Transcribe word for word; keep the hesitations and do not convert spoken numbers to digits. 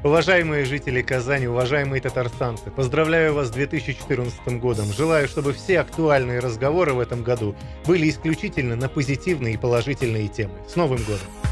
Уважаемые жители Казани, уважаемые татарстанцы, поздравляю вас с две тысячи четырнадцатым годом. Желаю, чтобы все актуальные разговоры в этом году были исключительно на позитивные и положительные темы. С Новым годом!